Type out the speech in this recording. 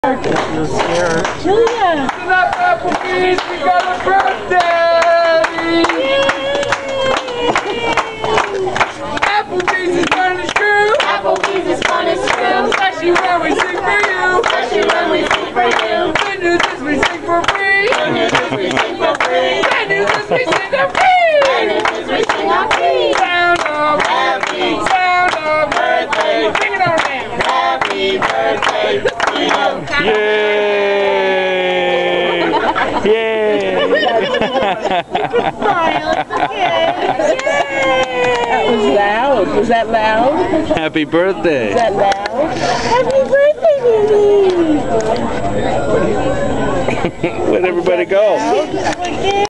Julia! Enough Applebees, we got a birthday! Applebees is fun and true! Applebees is fun and true. Especially when we sing for you! Especially when we sing for you. Good news is we sing for free! Good news is we sing for free. Bad news is we sing for free! Bad news is we sing for free. Sound of Happy birthday! Bring it on down! Happy birthday to you. Yay! Yay! Smile, it's okay. That was loud. Was that loud? Happy birthday! Was that loud? Happy birthday, baby! Where'd everybody go?